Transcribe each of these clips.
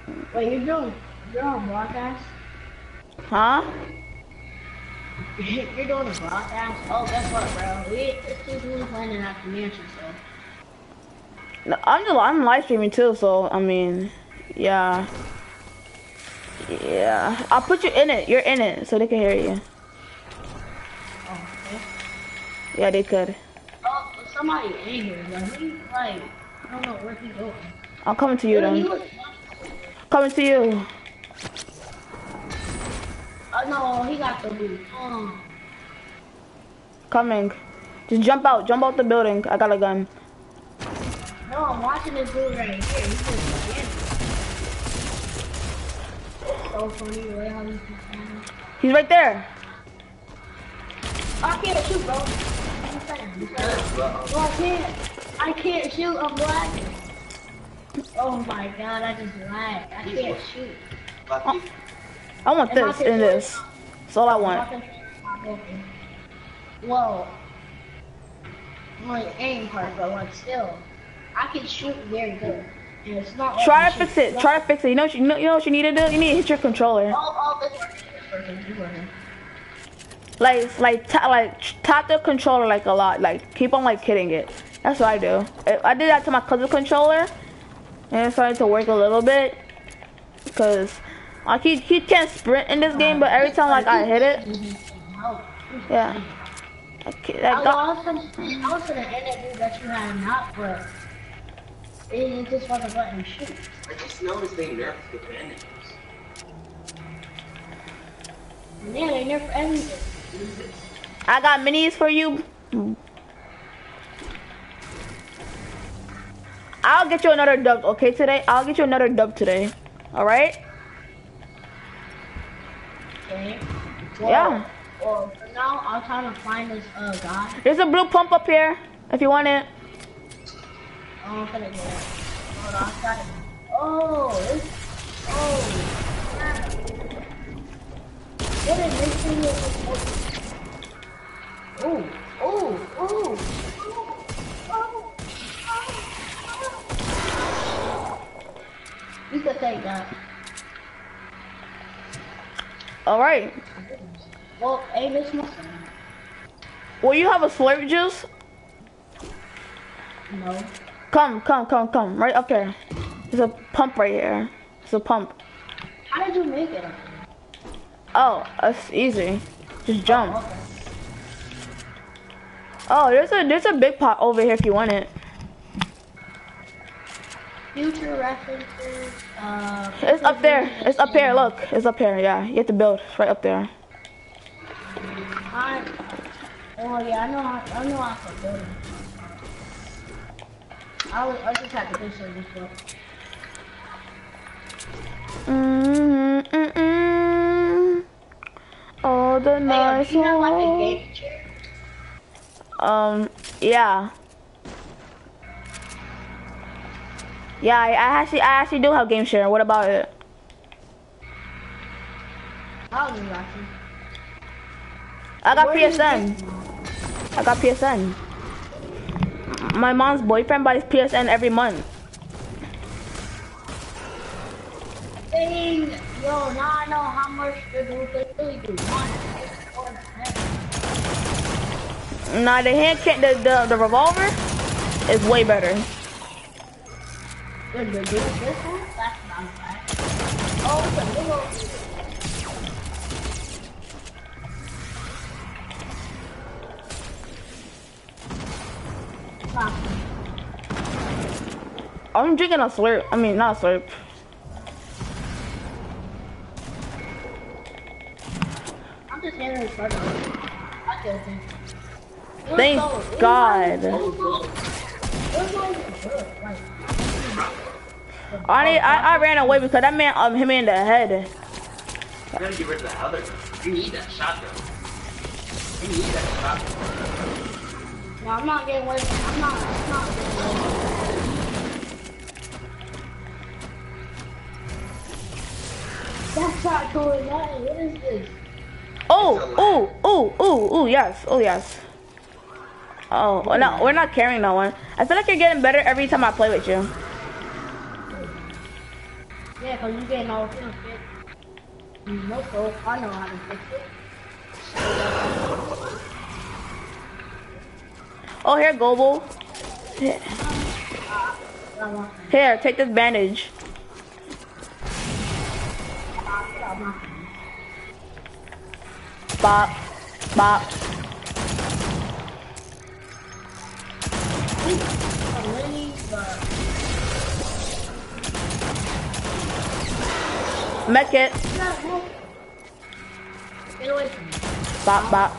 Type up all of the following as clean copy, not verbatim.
Wait, you're on broadcast? Huh? You're doing a broadcast? Oh, guess what, bro? It's just we playing in after mansion, so. No, I'm live streaming too, so I mean, yeah. Yeah. I'll put you in it. You're in it, so they can hear you. Oh, okay. Yeah, they could. Oh, somebody in here, but he, like, I don't know where he's going. I'm coming to you then. Coming to you. Oh, no, he got the boot. Coming. Just jump out. Jump out the building. I got a gun. No, I'm watching this dude right here. He's just like, it's so funny the way how he's just He's right there. I can't shoot, bro. No, I can't shoot. I'm black. Oh my god, I just lagged. I can't shoot. I want this and this. That's all I want. Whoa. My aim part, but like still, I can shoot very good. And it's not. Try to fix it. Try to fix it. You know what you need to do? You need to hit your controller. This working. Like tap the controller like a lot. Like keep on like hitting it. That's what I do. I did that to my cousin's controller, and it started to work a little bit. Cause like he can't sprint in this game, but every time like I hit it, yeah. Okay, I was gonna end it that you had not, but it just wasn't letting me shoot. I just noticed they nerfed the bandages. Yeah, they nerfed everything. I got minis for you. I'll get you another dub, okay, today? I'll get you another dub today. Alright? Okay. Well, yeah. Well, for now, I'll try to find this guy. There's a blue pump up here, if you want it. Oh, I'm gonna get it. Hold on, I'll try it. Oh, this. Oh, crap. What is this thing? Oh, oh, oh. You could take that. Alright. Well, hey, Miss Muslim. Will you have a slurp juice? No. Come. Right up there. There's a pump right here. There's a pump. How did you make it? Oh, that's easy. Just jump. Oh, okay. Oh, there's a big pot over here if you want it. Future references, It's up there. It's up here. Look, it's up here. Yeah, you have to build. It's right up there. Oh yeah, I know how to build it. I just have to do so this book. All the nice. Do you have like a game chair? Yeah. Yeah, I actually do have game share. What about it? How old are you actually? I got PSN. I got PSN. My mom's boyfriend buys PSN every month. Dang, yo, now I know how much the dude they really do. Nah, the hand can't. The revolver is way better. The this one? That's not bad. Oh, it's a little. I'm drinking a slurp. I mean, not a slurp. I'm just handling it further. I killed him. Thank God. I ran away because that man hit me in the head. You gotta get rid of the other gun. You need that shotgun. You need that shotgun. No, I'm not getting away from I'm not getting away. That's not going on. What is this? Oh, yes. Oh, yes. Oh, no, we're not carrying no one. I feel like you're getting better every time I play with you. Yeah, because you getting all things fixed. No, so I know how to fix it. Oh, here, Global. Here, here, take this bandage. Bop, bop. Make it. Get away from me. Bop, bop.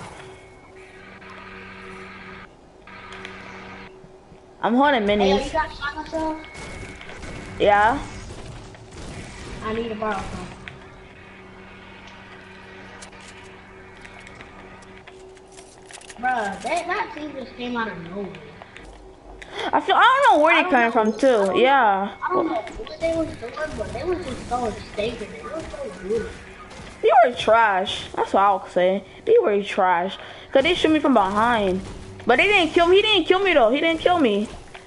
I'm holding Hey, yo, you minis. got shot myself? Yeah. I need to borrow some. Bruh, that team just came out of nowhere. I don't know where they coming from too. Yeah. I don't know what they was doing, but they was just so mistaken. It was so good. They were trash. That's what I'll say. They were trash. Cause they shoot me from behind. But they didn't kill me. He didn't kill me though. He didn't kill me.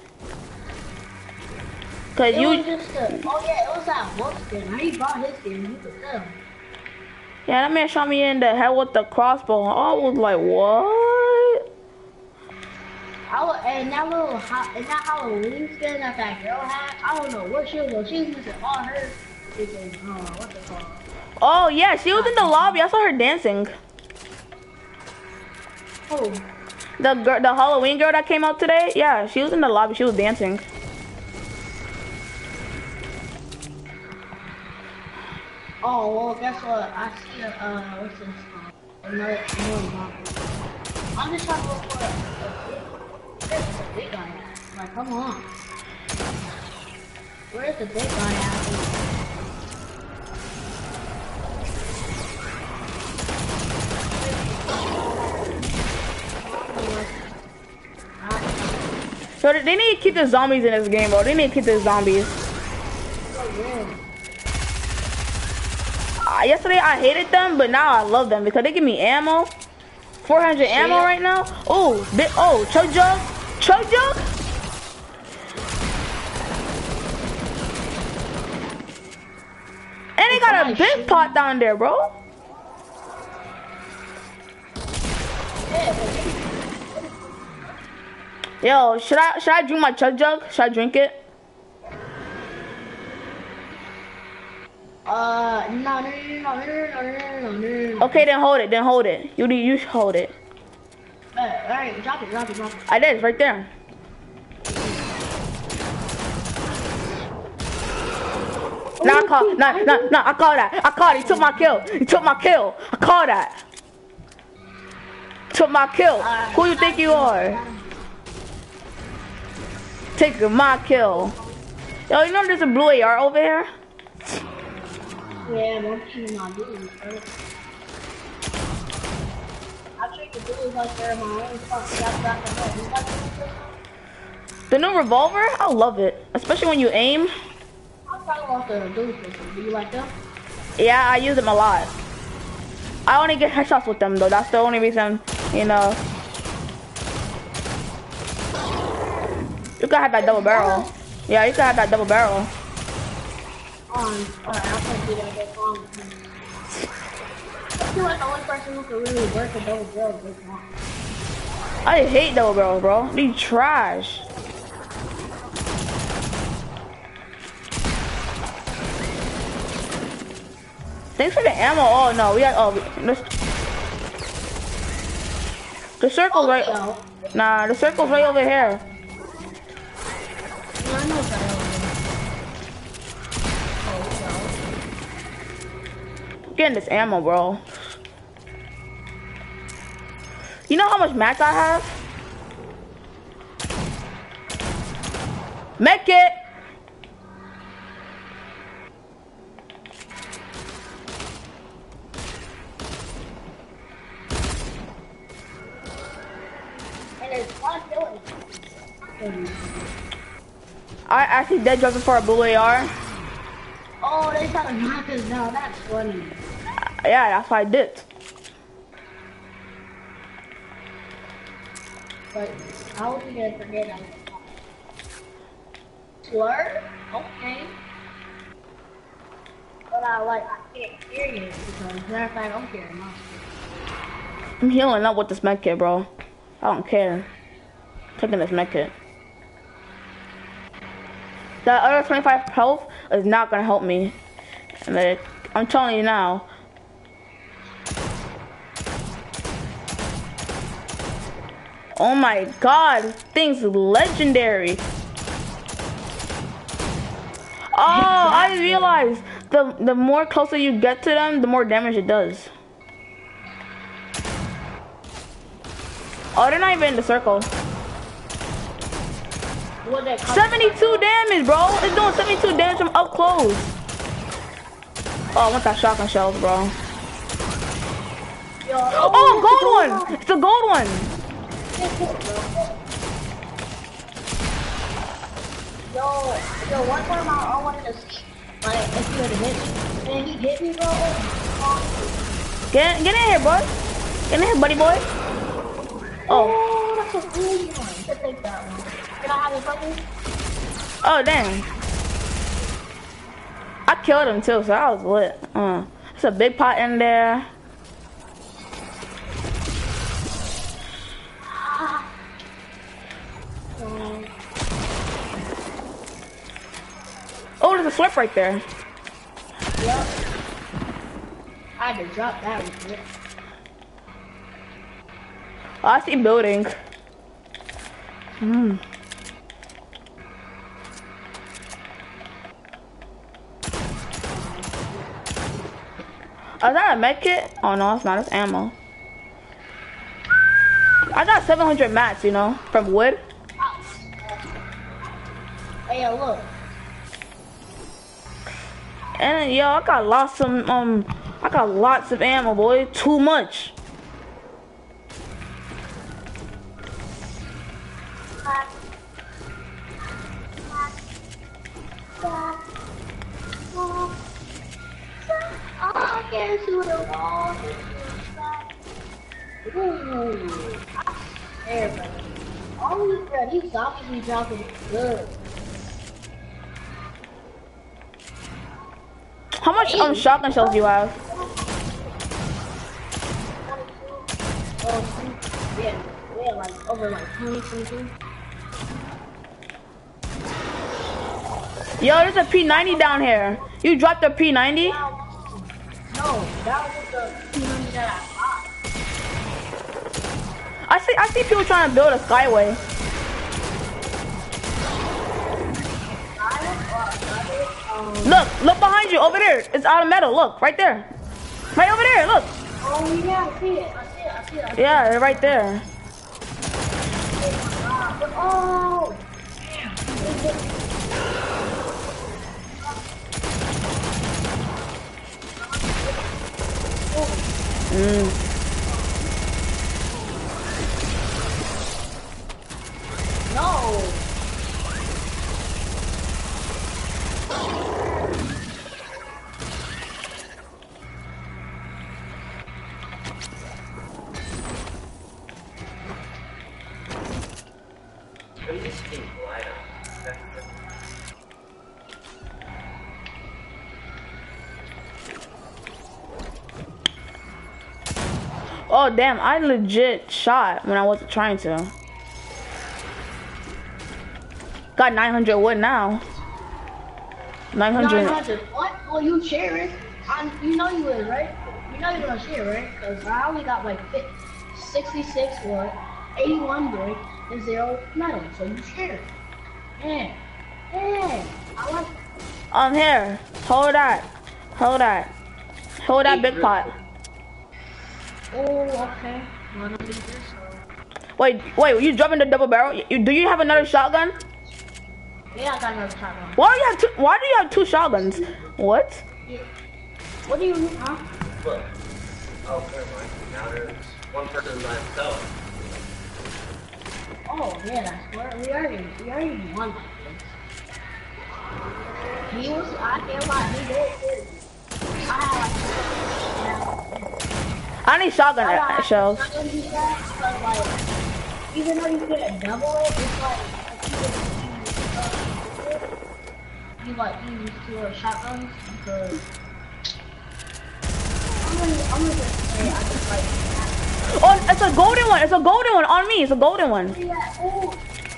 Cause It you. was just oh yeah, it was that wolf skin. How he brought his skin, you could tell. Yeah, that man shot me in the head with the crossbow. I was like, what? And that that Halloween skin that girl had, I don't know what she was doing. She was missing all her freaking, what they call it. Oh yeah, she was in the lobby. I saw her dancing. Oh. The Halloween girl that came out today. Yeah, she was in the lobby. She was dancing. Oh, well, guess what? I see what's this? Another one. I'm just trying to look for where's the big guy at? Like, come on. Where's the big guy at? So they need to keep the zombies in this game, bro. They need to keep the zombies. Yesterday I hated them, but now I love them because they give me ammo. 400 ammo right now. Oh, chug jug, chug jug. And they got a big pot down there, bro. Yo, should I drink my chug jug? Should I drink it? No. Okay, then hold it. You should hold it. Alright, drop it. I did, it's right there. Nah, I call that. I called it. He took my kill. I call that. Took my kill. Who you think you are? Taking my kill. Yo, you know there's a blue AR over here? Yeah, one thing not doing it. I take the blues like they're my own fuck. The new revolver? I love it. Especially when you aim. I'm talking about the blue system. Do you like them? Yeah, I use them a lot. I only get headshots with them though. That's the only reason, you know. You can have that double barrel. Yeah, you can have that double barrel. Alright, I can't do that. That's wrong. I feel like the only person who can really work a double barrel is Big Mom. I hate double barrels, bro. They trash. Thanks for the ammo. Oh no, we got the circle's right. Nah, the circle's right over here. Yeah, I know that. Getting this ammo, bro. You know how much mats I have? Make it. I actually dead jumping for a blue AR. Oh, they try to knock us down. That's funny. Yeah, that's what I did. But how would you gonna forget that? Slur? Okay. But I can't carry it because matter of fact, I'm carrying mine. I'm healing up with this med kit, bro. I don't care. Taking this med kit. That other 25 health is not gonna help me. Like, I'm telling you now. Oh my god, this thing's legendary. Oh, I realized the more closer you get to them, the more damage it does. Oh, they're not even in the circle. 72 damage, bro. It's doing 72 damage from up close. Oh, I want that shotgun shells, bro. Yo, Oh, a gold one. It's a gold one. Yo, one time I wanted to see, like, if you had hit me, and he hit me, bro. Get in here, boy. Get in here, buddy boy. Oh, that's a really one. Let's take that one. Can I have it, buddy? Oh, dang. I killed him, too, so I was lit. There's a big pot in there. Oh, there's a slurp right there. Yep. I had to drop that one. Oh, I see building. Is that a med kit? Oh no, it's not. It's ammo. I got 700 mats, you know, from wood. Hey, yo, look. And yo, I got lots of ammo, boy. Too much. I can't shoot it all. Ooh. Everybody. Oh, bro, these zombies be dropping good. How much shotgun shells do you have? Yeah, we have like over like 20 something. Yo, there's a P90 down here. You dropped a P90? No, that was the P90 that I bought. I see people trying to build a skyway. Look behind you, over there. It's out of metal. Look, right there. Right over there, look. Oh yeah, I see it. I see it. Yeah, they're right there. Oh! No! Oh damn, I legit shot when I wasn't trying to. Got 900 wood now. 900. 900. What? Well, you sharing? You know you is, right? You know you're gonna share, right? Because I only got like 66 wood, 81 brick, and 0 metal. So you share. Yeah. Yeah. I like Here. Hold that. Hold that. Hold that big pot. Oh, okay. Wanna do this? Wait, you dropping the double barrel? Do you have another shotgun? Yeah, I got another shotgun. Why do you have two shotguns? What? Yeah. What do you mean, huh? Look. Oh, never mind. Now there's one person by himself. Oh, yeah, we already won that. I can't lie, he did. I need shotgun shells. Even though you get a double it, it's like you use two shotguns because gonna just say I just like that. Oh, it's a golden one. It's a golden one on me. It's a golden one. Yeah, ooh,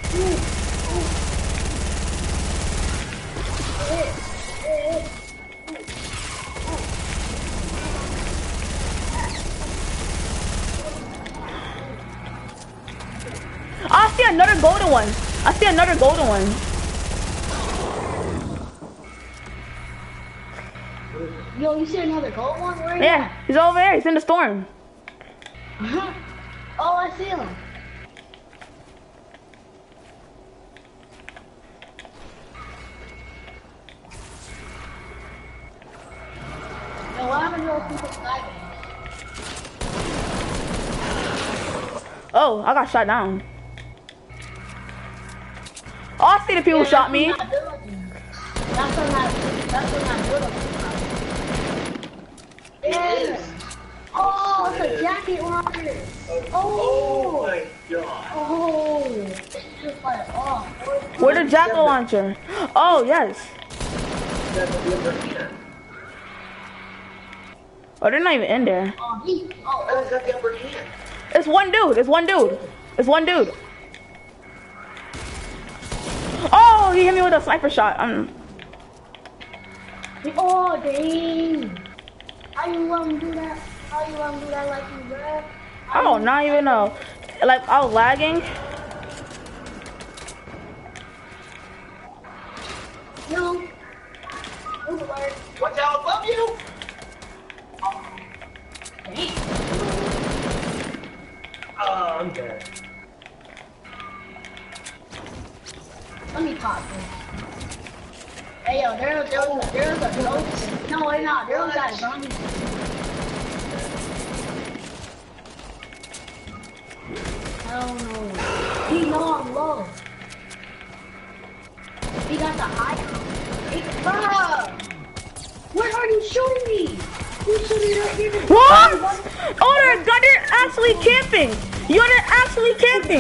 I see another golden one. I see another golden one. Yo, you see another gold one? Where Yeah, he's over there. He's in the storm. oh, I see him. Yo, what happened to those people sniping? Oh, I got shot down. Oh, I see the people shot me. That's what I'm doing. Yeah. Oh, it's a jacket launcher. Oh my god. Oh. It's just like, oh. Where's the jackal launcher? Oh, yes. Oh, they're not even in there. Oh, It's got the upper hand. It's one dude. It's one dude. It's one dude. Oh, he hit me with a sniper shot. oh, dang. How you let him do that? How you let him do that like you rap? I don't not even know. Like, I was lagging. No. Alert. Watch out above you! Dang. Oh, I'm dead. Let me pop this. Hey, yo, there's a ghost. No, wait, no, there was that zombie. Hell no. He know I'm low. He got the high. Hey, bruh! Where are you shooting me? You shooting right here. What? Oh, they're actually camping. They're actually camping.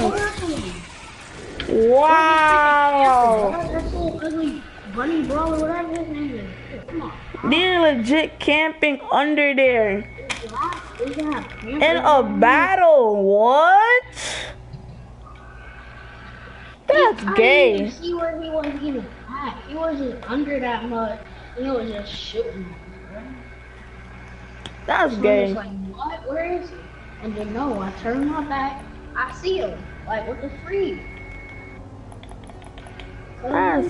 Wow. That's so ugly. Bunny bro or whatever his name is. Come on. They're legit camping under there. Is that In a battle. What? That's I gay. didn't even see where he was even at. He wasn't under that mud. He was just shooting. That's I was gay. like, what? Where is he? And then no, I turn my back. I see him. Like, what the freak? That's-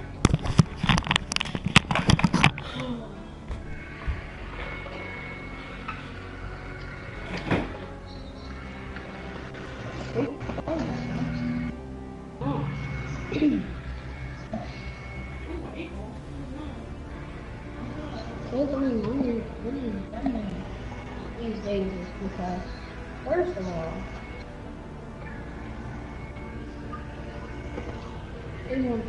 These days is because, first of all, everyone.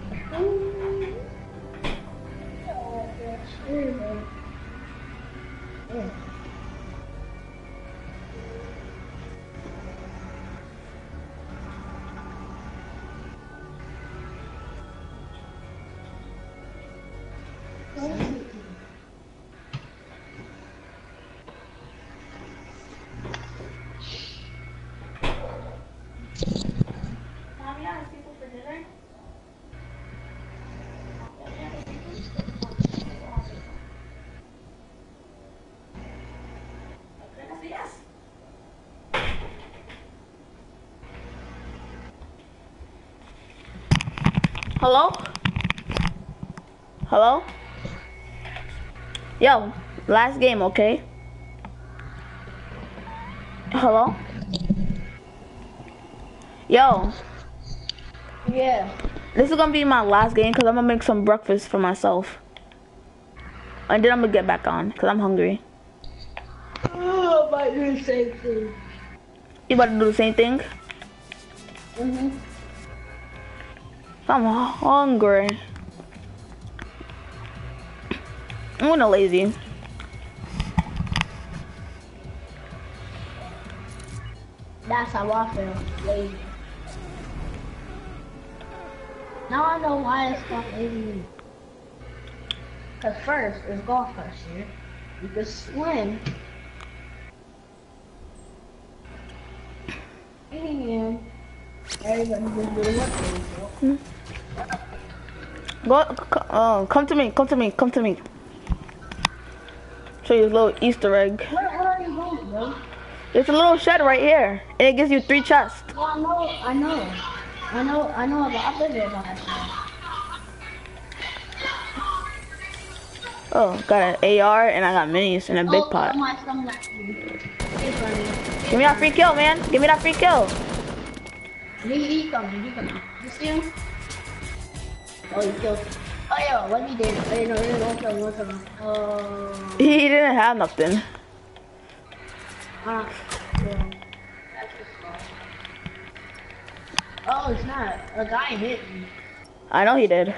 Yeah. Mommy, I have people for dinner. Yes. Hello? Hello? Yo, last game, okay? Hello? Yo, Yeah. this is gonna be my last game because I'm gonna make some breakfast for myself. And then I'm gonna get back on because I'm hungry. Oh, I might do the same thing. You about to do the same thing? Mm-hmm. I'm hungry. I'm gonna lazy. That's how I feel. Lazy. Now I know why it's called lazy. Cause first it's golf first year. You can swim. And everybody just do the work. Come to me, come to me, come to me. Show you a little Easter egg. Where are you going, bro? There's a little shed right here, and it gives you 3 chests. Well, I know about it about that shed. Oh, got an AR, and I got minis and a big pot. Give me that free kill, man. Give me that free kill. He coming. You see him? Oh, he killed. Oh, yo, what he did? Oh, no, don't kill him. Oh. He didn't have nothing. Yeah. That's his fault. Oh, it's not. A guy hit me. I know he did.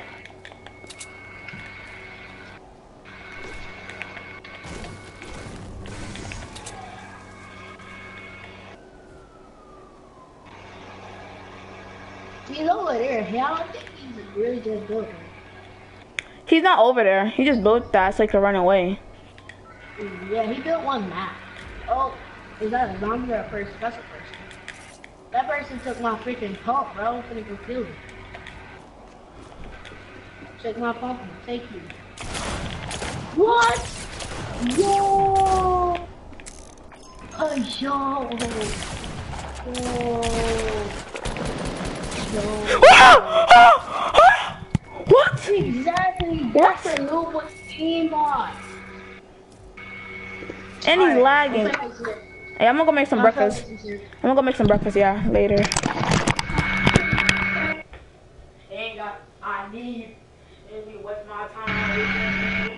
He's over there. I don't think he's really just building. He's not over there. He just built that so he could run away. Yeah, he built one map. Oh, is that a zombie or a first special person? That person took my freaking pump, bro. I'm finna go kill him. Check my pump and take you. What? Yo! Yo! What? Exactly. That's a new team on. And he's lagging. Hey, I'm gonna go make some breakfast. Yeah, later. I need. What's my time?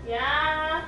Yeah.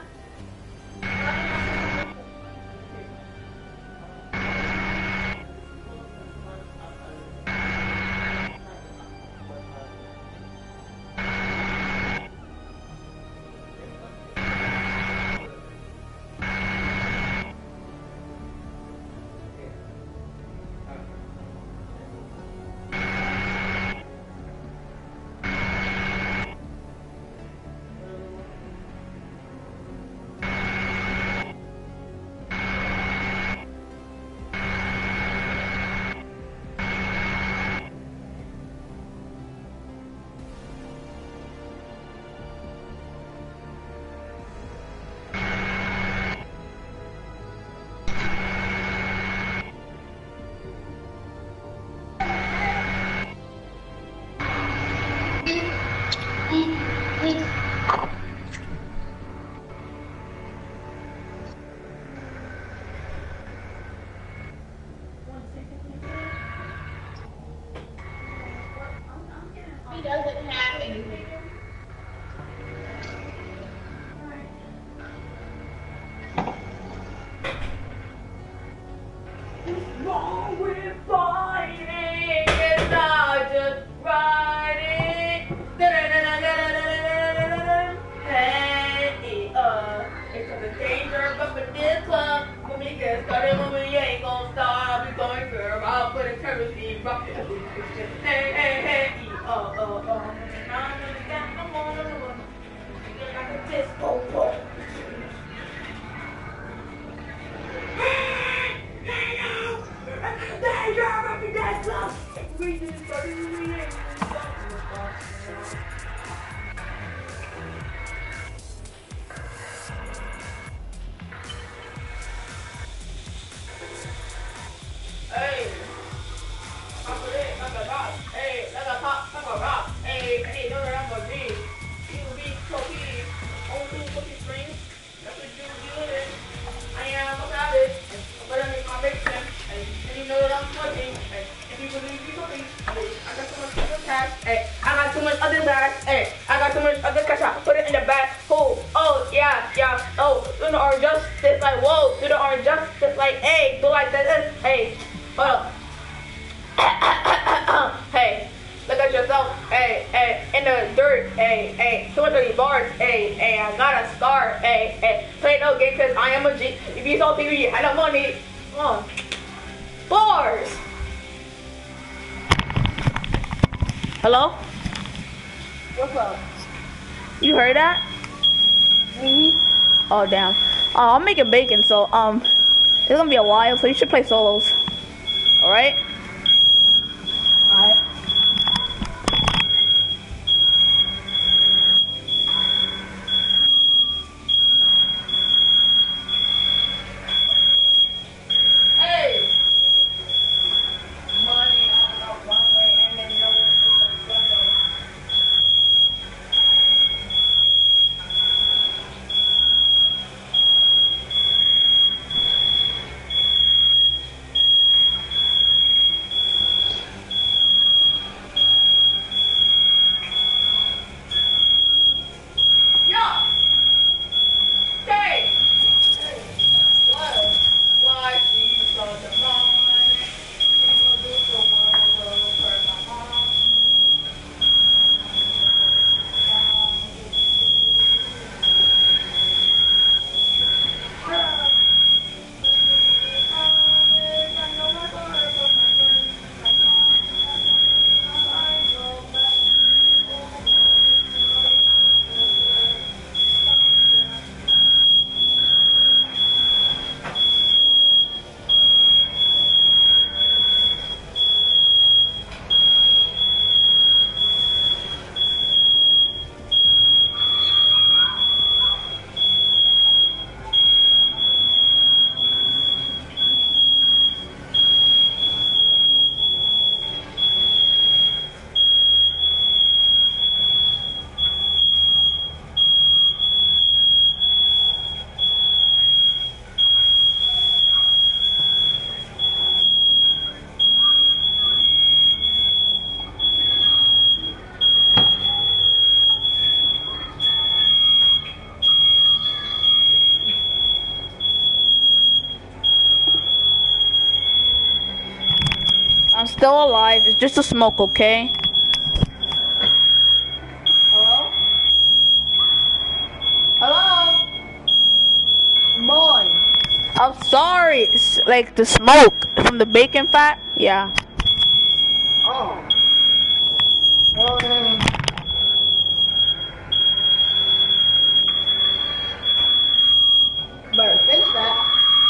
He doesn't have anything. Wrong with fighting, it's not just riding. Hey, it's a danger, but for this club, when we get started, when we ain't gonna stop, we going girl, I'll put a chemistry, rock it. Hey, hey, hey, I'm on the one. Like a disco ball. Hey, like a pop, like a rock. Hey, no, I'm a G. You be cookie, only cookie strings. That's what you doing. I am a savage, but I make my mixing. And you know that I'm smoking. If you believe you believe, I got too much other cash. I got too much other bags. I got too much other cash. I put it in the bag. Oh, yeah. Oh, do the orange justice like whoa. Do the orange justice like hey. Do like this. Hey, hold up. Hey, look at yourself. Hey, in the dirt. Hey, 230 bars. Hey, I got a scar. Hey, play no game 'cause I am a G. If you saw TV, I know money. Come on. Bars. Hello? What's up? You heard that? Oh damn. I'm making bacon, so it's gonna be a while, so you should play solos. Alright? Alright. Hey! Money on the one way and then no one. still alive. It's just a smoke, okay? Hello? Hello? Boy. I'm sorry. It's like the smoke from the bacon fat. Yeah. Oh. Well then. Better fix that.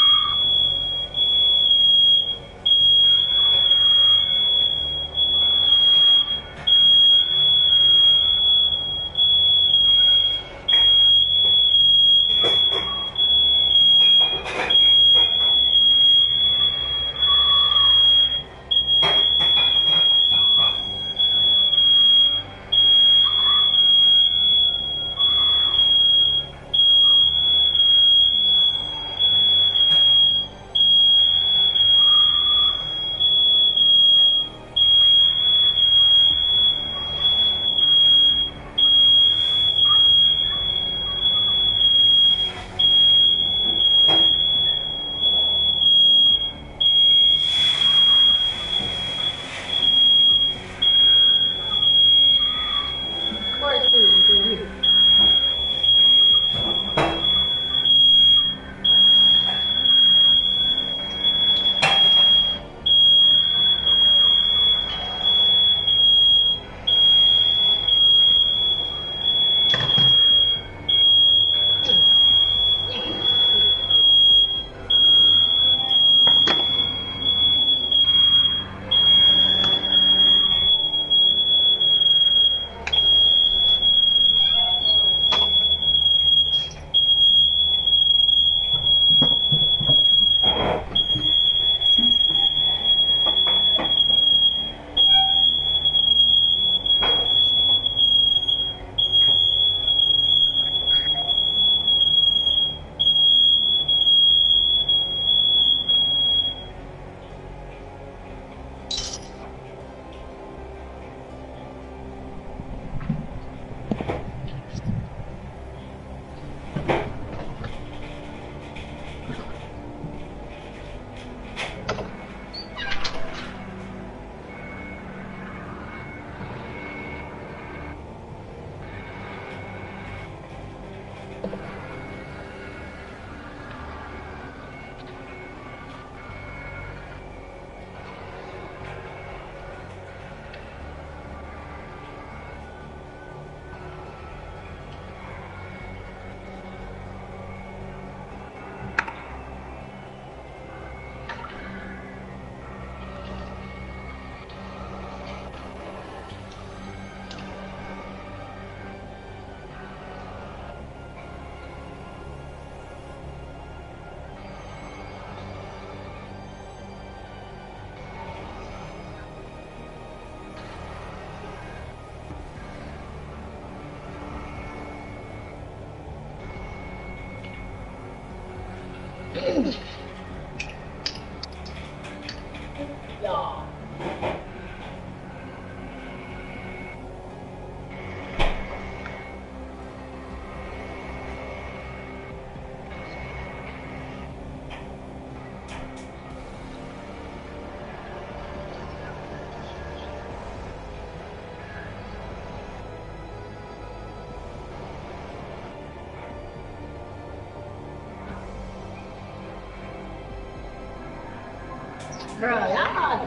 Yeah. Bro, yeah.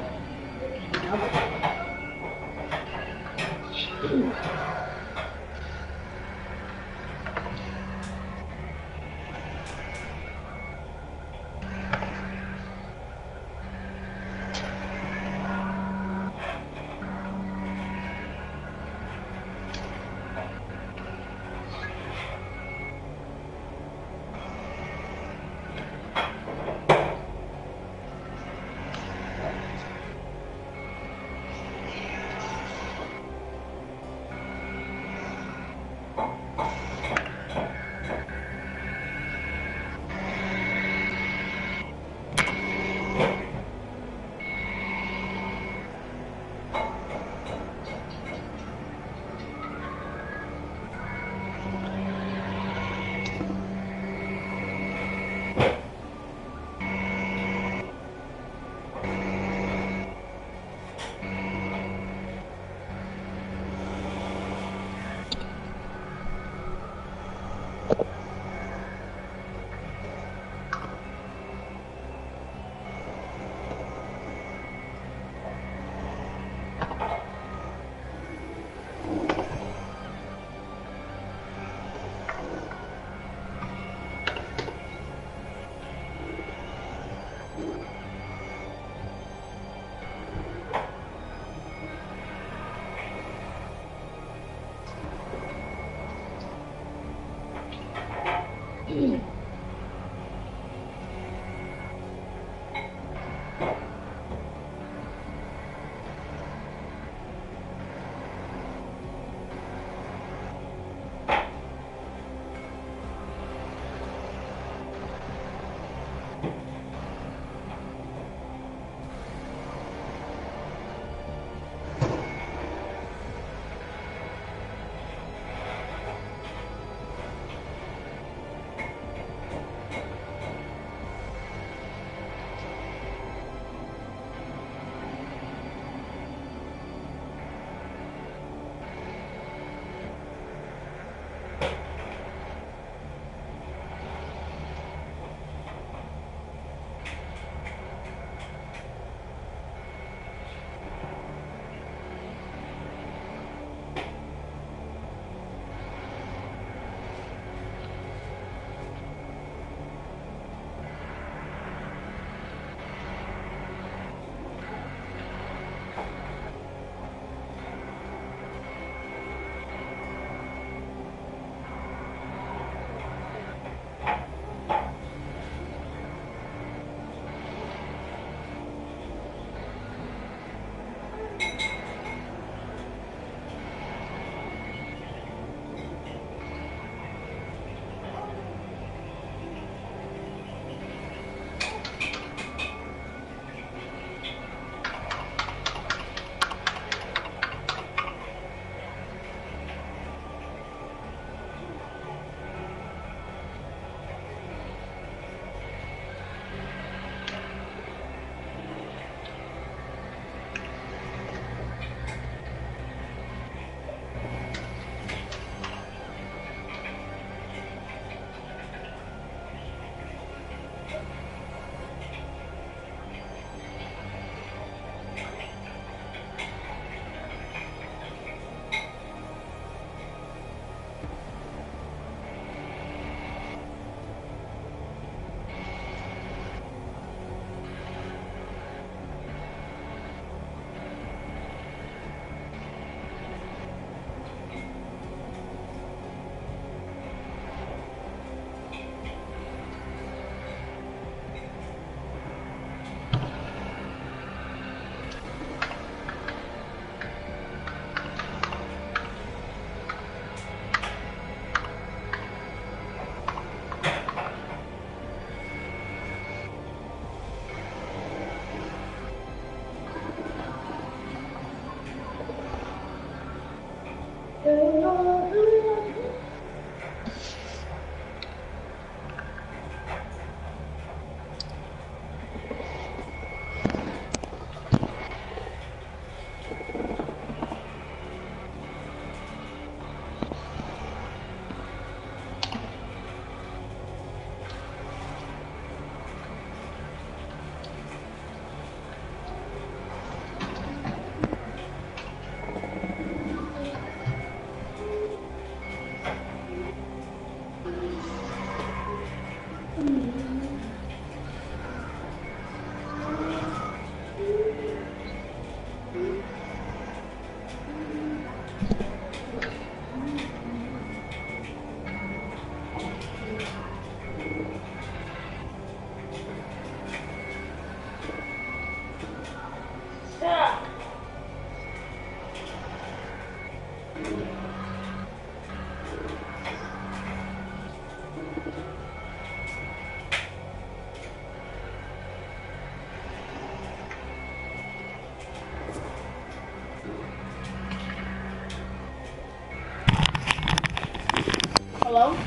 Hello?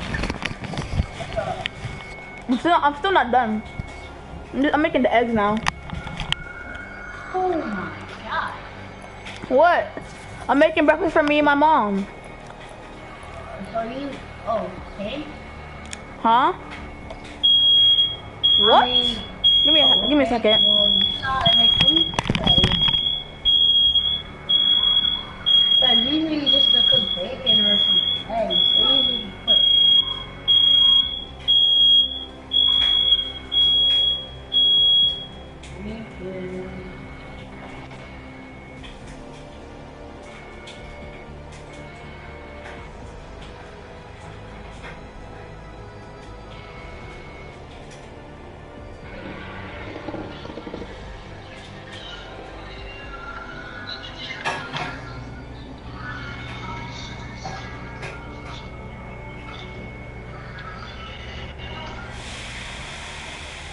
I'm still not done. I'm making the eggs now. Oh my god. What? I'm making breakfast for me and my mom. So you, oh, okay. Huh? What? I mean, Give me a second. well, you know how to make food? But usually just to cook bacon or some eggs. They usually put.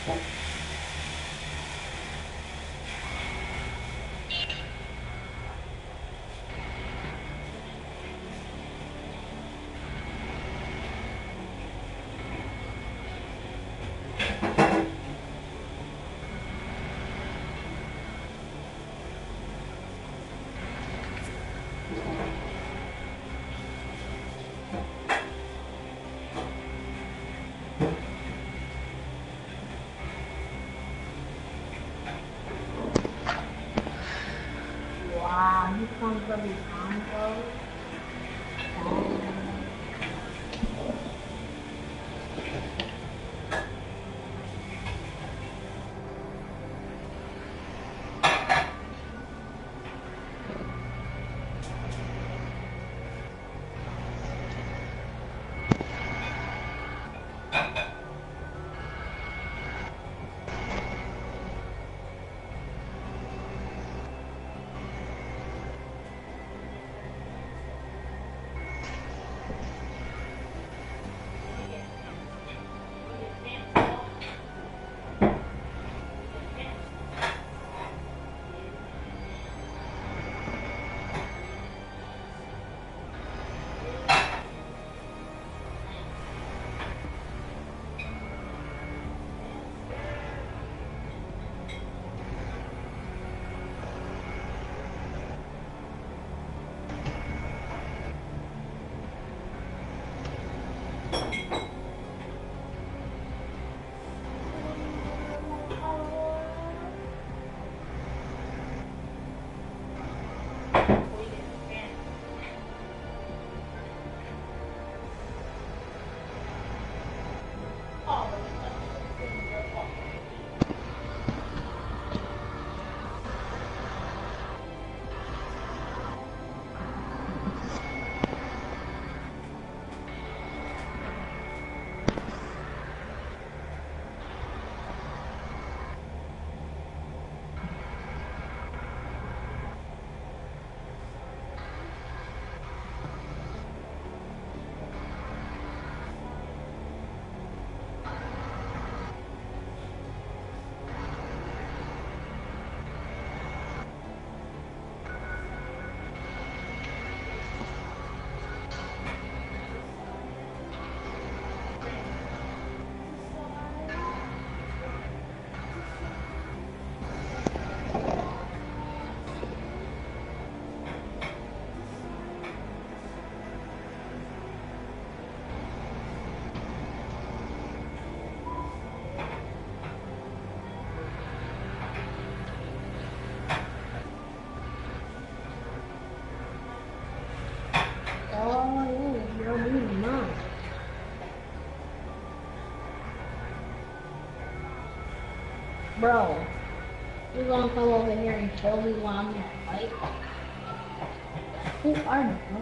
Wow, he comes every time, bro. Oh, yeah, you're being nice. Bro, you gonna come over here and kill me while I'm in a fight? Who are you, bro?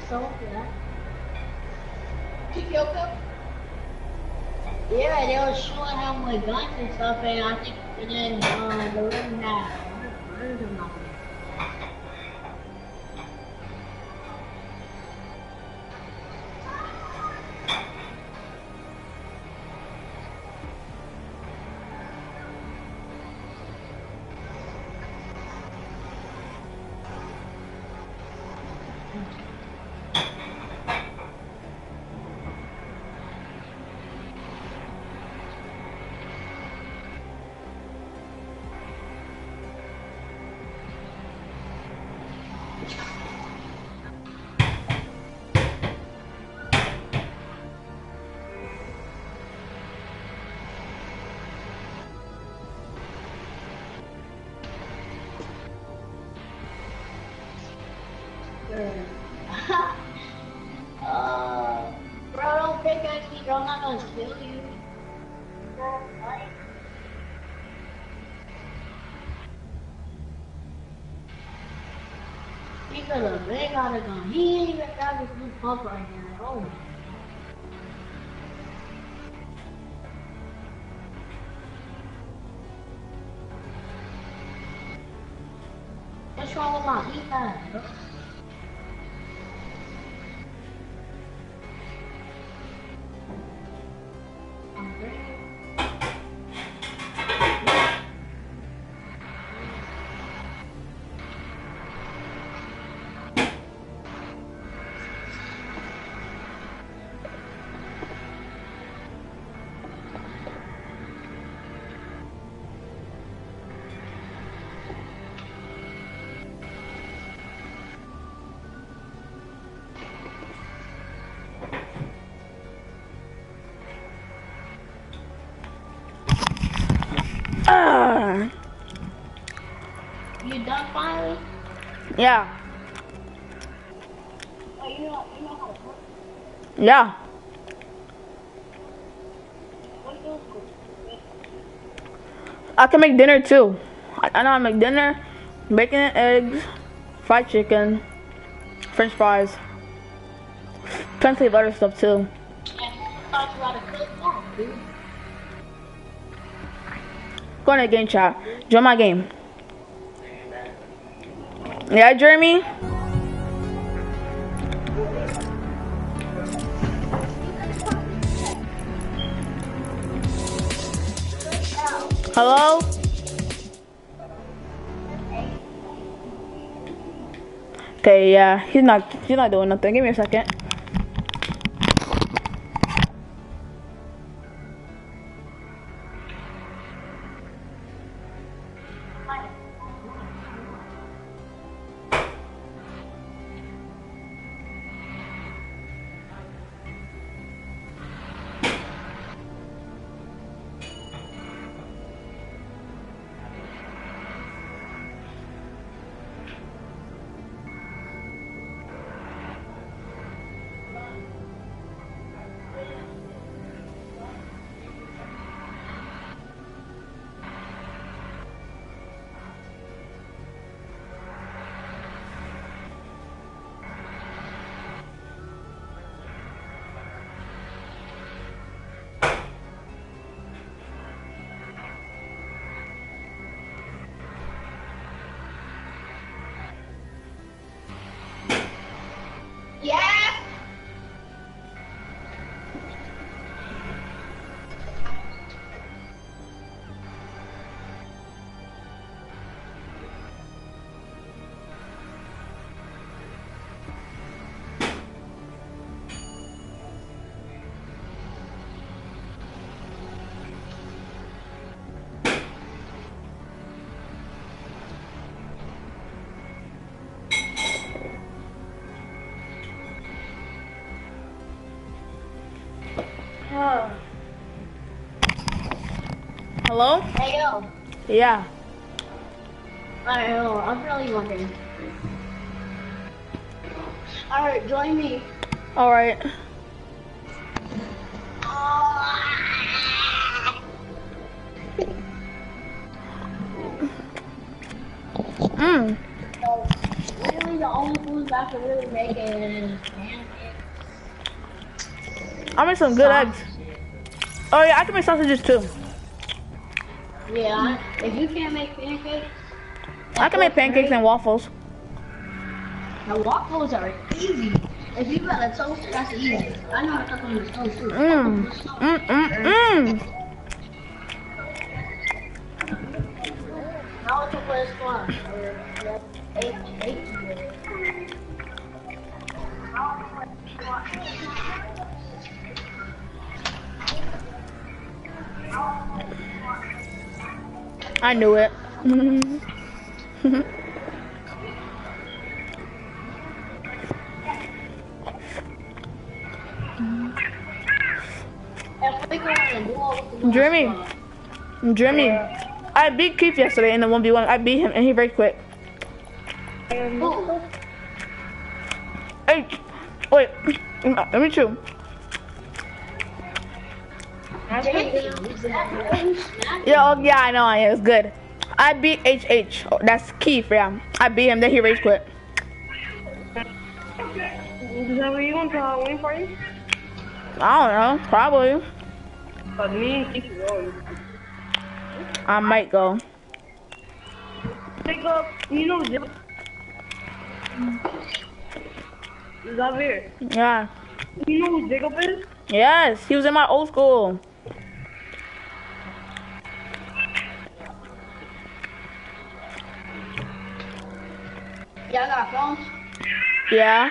so, yeah. You killed him? Yeah, they were showing him with guns and stuff, and I think, and then, the room had burned him up. Bro, don't pickaxe me, bro. I'm not gonna kill you. Bro, what? He could have been got a gun. He ain't even got his blue pump right now. Oh. What's wrong with my e-pad, bro? You done finally? Yeah. Oh, you know how to work? Yeah. What do you do? I can make dinner too. I know how to make dinner, bacon and eggs, fried chicken, french fries, plenty of other stuff too. I taught you how to cook that, dude. Go on a game chat. Join my game. Yeah, Jeremy? Hello? Okay, yeah, he's not doing nothing. Give me a second. Yeah. Hello? Hey, yo. Yeah. Alright, hold on. I'm really wondering. Alright, join me. Alright. So, literally the only foods I can really make is I made some good eggs. Oh yeah, I can make sausages too. Yeah, if you can't make pancakes, I can make pancakes and waffles. the waffles are easy. If you got a toaster, that's easy. I know how to cook on the stove too. How to play squash? Eight. I knew it. Jimmy, I beat Keith yesterday in the 1v1. I beat him and he very quick. Hey, wait, let me chew. Yeah, I know, it's good. I beat HH, oh, that's Keith, yeah. I beat him, then he rage quit. Is that what you want to win for you? I don't know, probably. But me and Keith are going. I might go. Jacob, you know Jacob? Xavier, Yeah. you know who Jacob is? Yes, he was in my old school. Y'all got phones? Yeah.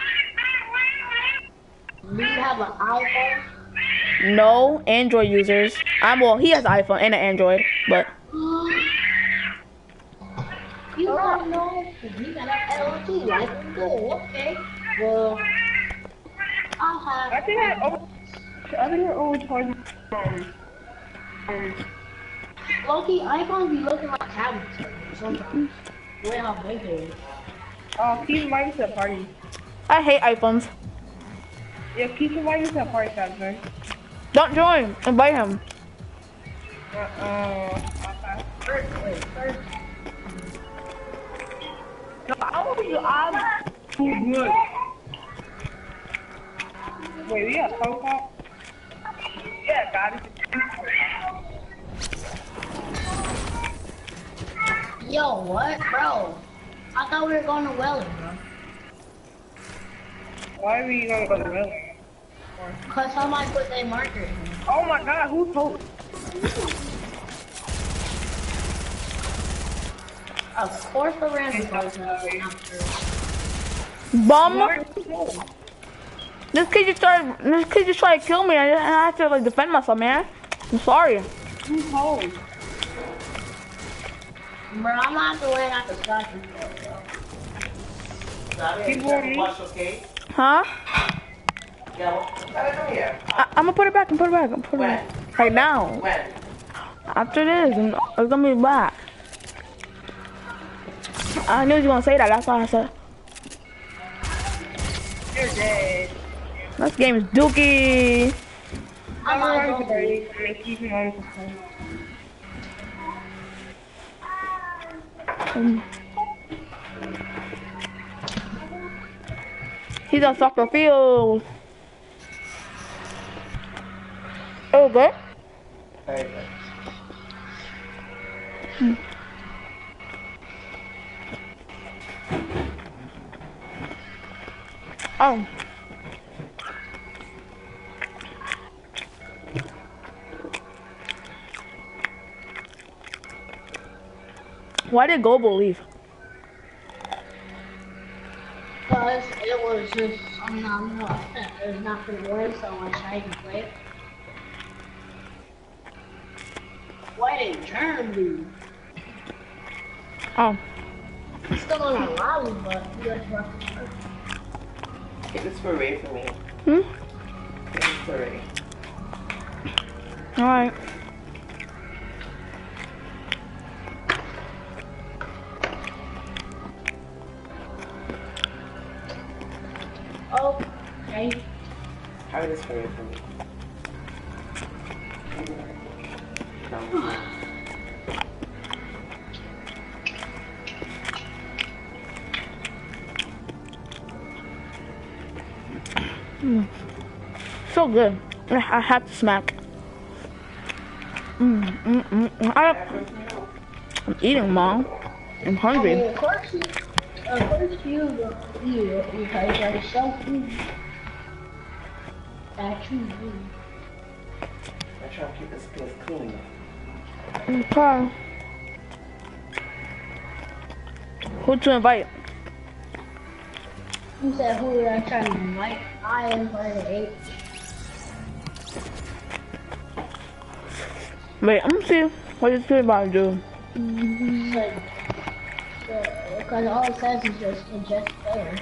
Do you have an iPhone? No Android users. Well, he has an iPhone and an Android, but You don't know. You got an LG, like cool. Okay. Well, I'll have. I think I always charge Loki, iPhones be looking like tablets sometimes. The way how big they is. Keith invited to a party. I hate iPhones. Yeah, Keith invited to a party, Xavier. Don't join. Invite him. First. No, I'm too good. Wait, we got a phone call? Yeah, got it. Yo, what, bro? I thought we were going to Welling, bro. Why are we gonna go to Welling? Cause somebody put their marker in. Oh my god, who told? Of course the random person. Bum. This kid just tried to kill me and I have to like defend myself, man. I'm sorry. Who told? Bro, I'm not the way I can stop you. People are okay? Huh? Yeah, well, here. I'm gonna put it back. I'm put it back. Right now. When? After this, it's gonna be back. I knew you were gonna say that. That's why I said. You're dead. This game is dookie. I'm not going to going He's on soccer field. Oh, good. Very good. Oh. Why did Gobo leave? Because it was just, I'm not, it's not going to win so much. I can play it. Why did Germ leave? Oh. He's still on a rally, but he was Get this for Ray for me. Hmm? Get this for Ray. Alright. Okay. How this for Ray for me? No. So good. I have to smack. I'm eating, Mom. I'm I hungry. mean, of course you will eat it because you're so food that you do. I try to keep this place clean. Okay. Who to invite? You said who are you trying to invite? I invited 8. Wait, I'm gonna see what this kid about to do. Because all it says is just player.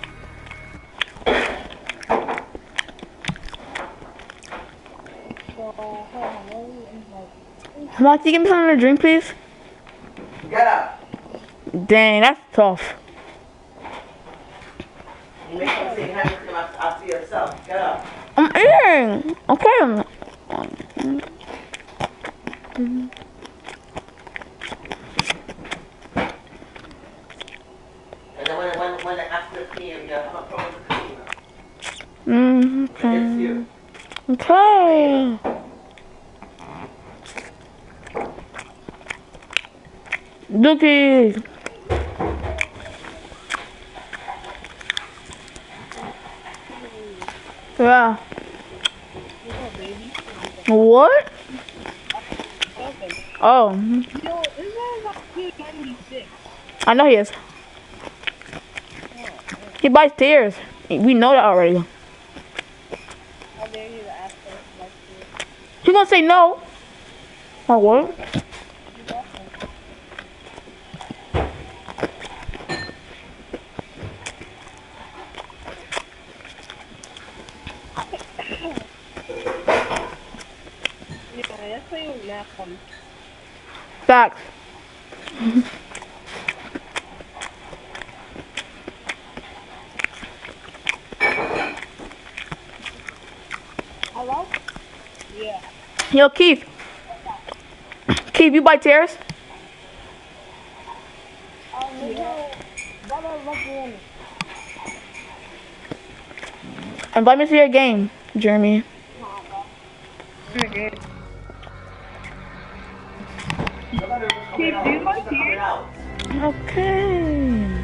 So, hold on, let me invite. Monty, give me something to drink, please. Get up. Dang, that's tough. You make them say hi to them after yourself. Get up. I'm eating. Okay. And then when they ask to clean, you have a problem with cleaning. It's Okay. you. Okay. Dookie. Yeah. What? Oh. Yo, this is like 296. I know he is. He buys tears. We know that already. How dare you ask us like this? He gonna say no. Or what? Yeah, that's why you laugh on. Facts. Hello? Yeah. Yo, Keith. Keith, you buy tears? Yeah. Brother, look in. Invite me to your game, Jeremy. Okay. Keith, do you like tears? Okay.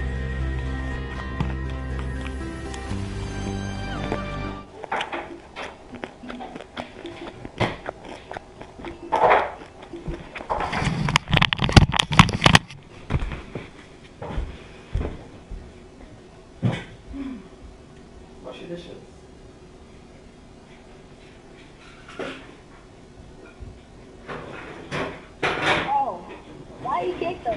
Wash your dishes. Oh. Why you kick them?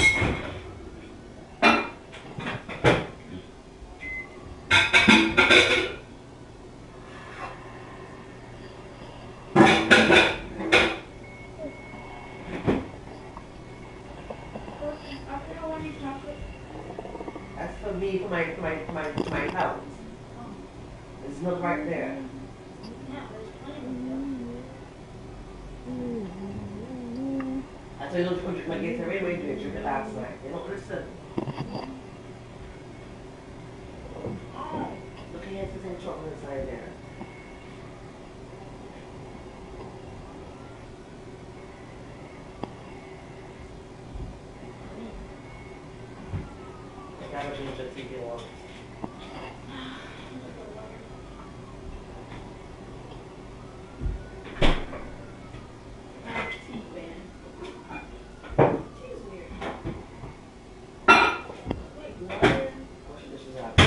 That's for me, for my house. There's milk right there. I told you don't drink my Gatorade when you drink it last night. They don't listen. Look at your there's chocolate inside there. I gotta change the TV one. Wash your dishes out.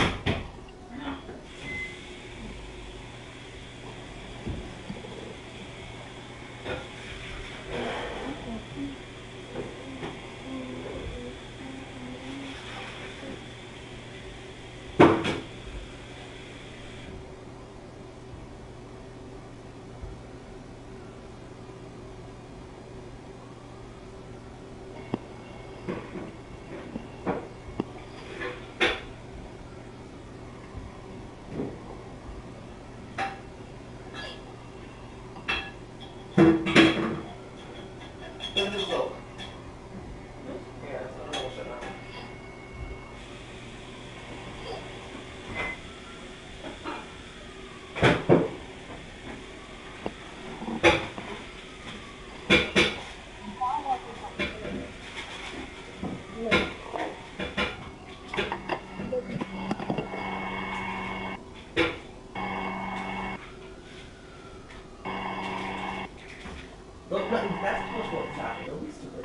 That's too much more chocolate. Don't be stupid.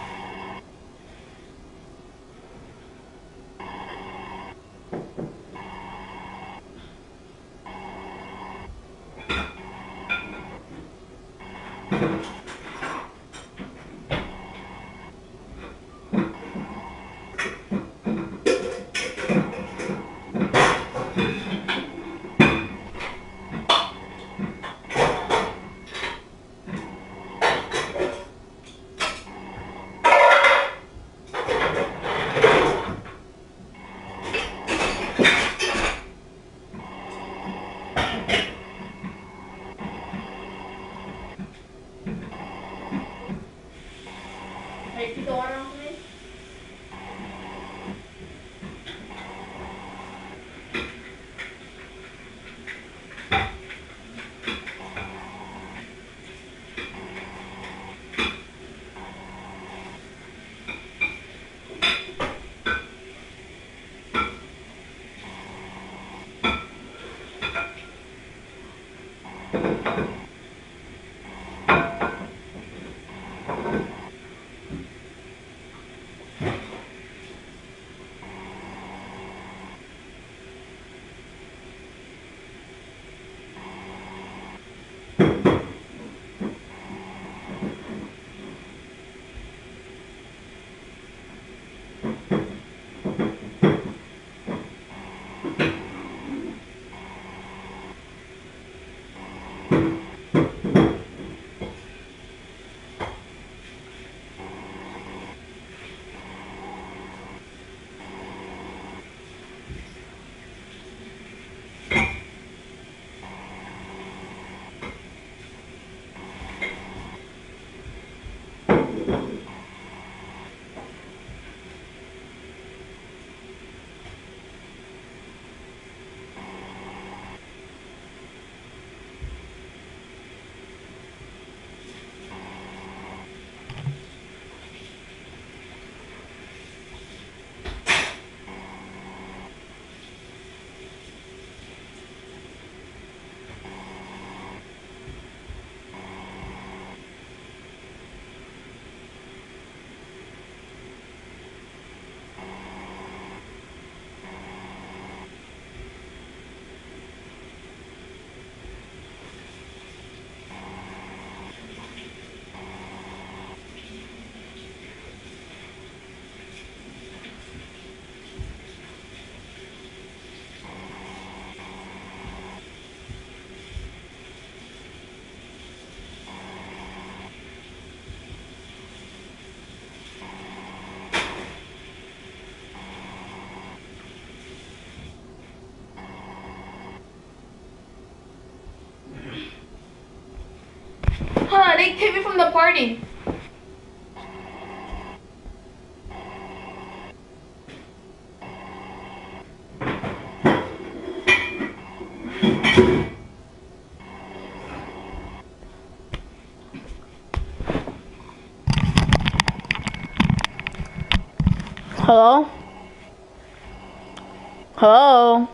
Hey, keep the water on for me. Huh, they kicked me from the party. Hello? Hello?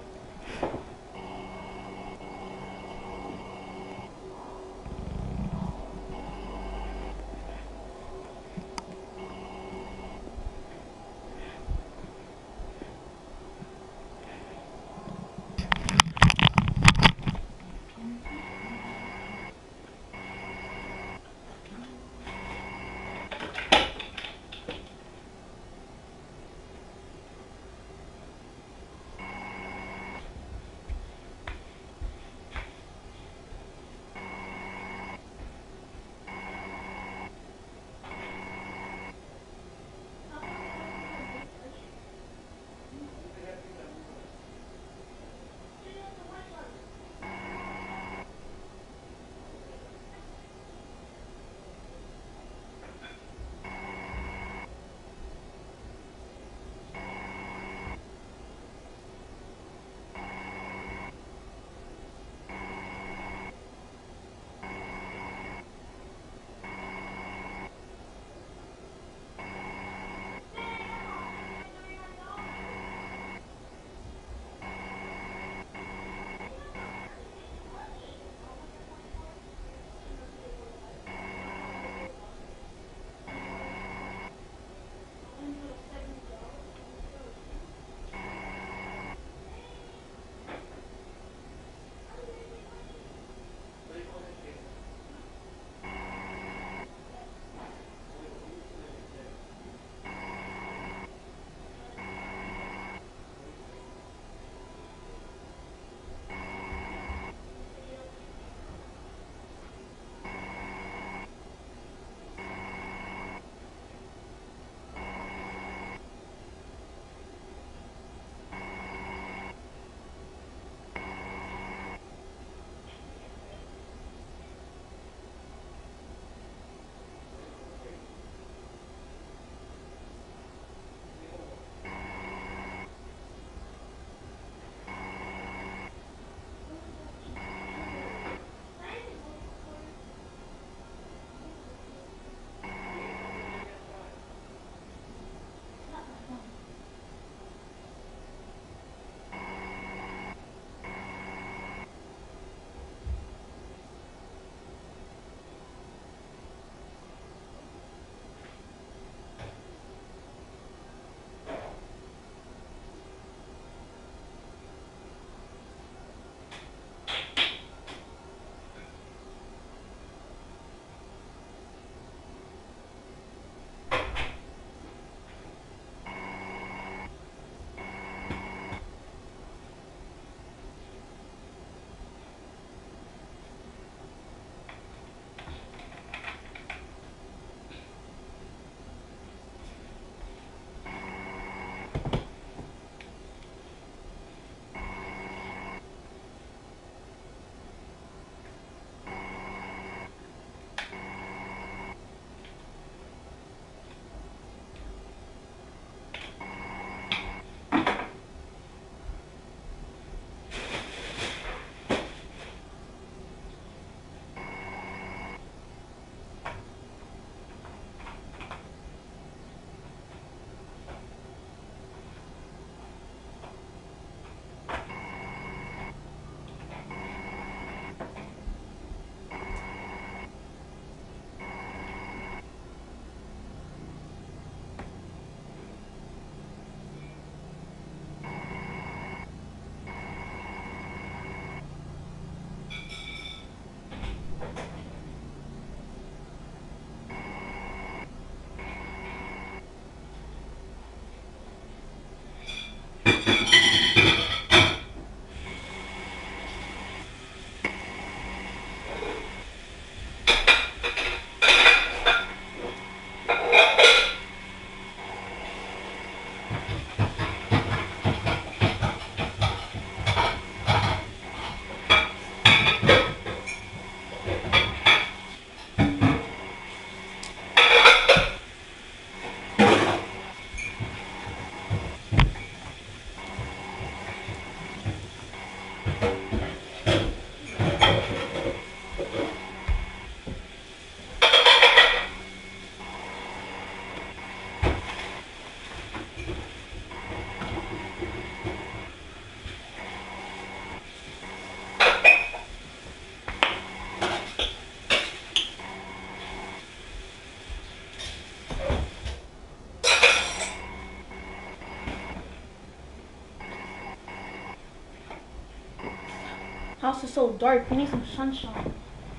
house is so dark. We need some sunshine.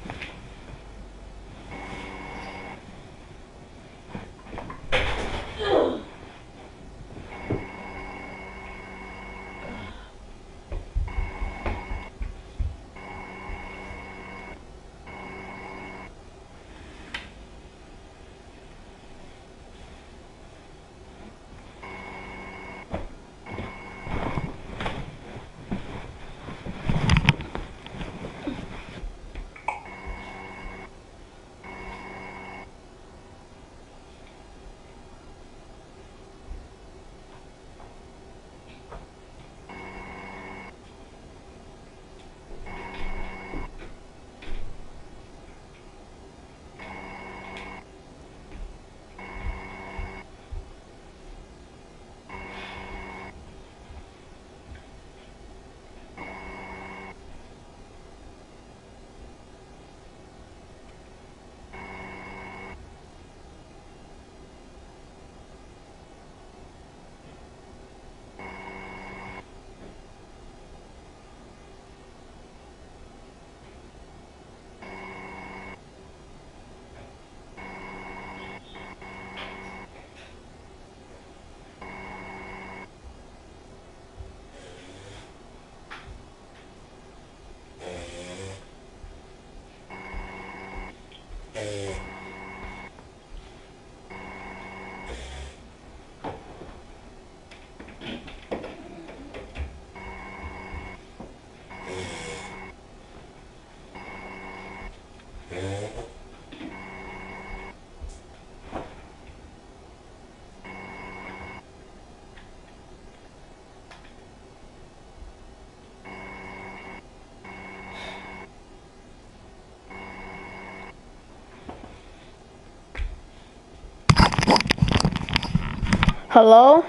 Hello?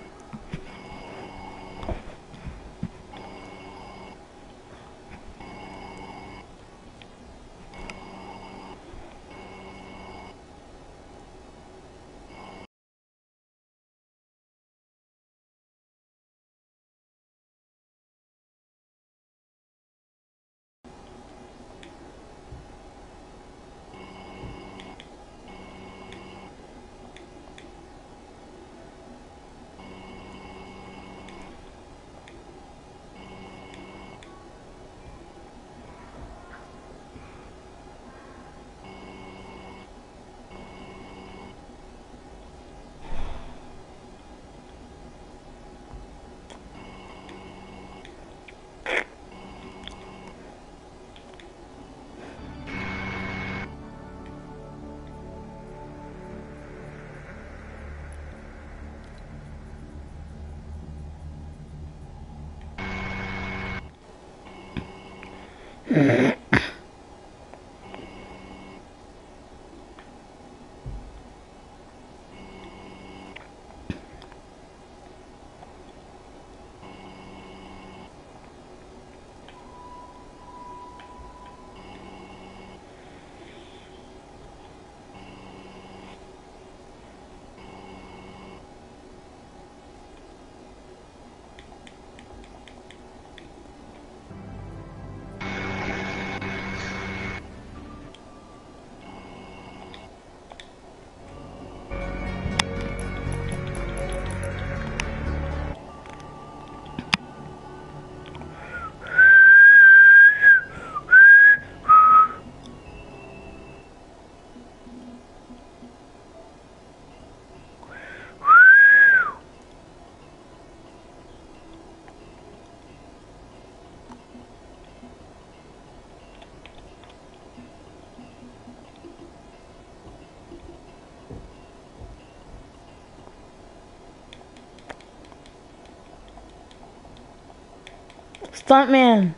Stuntman.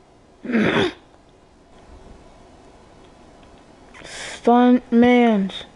Stuntman.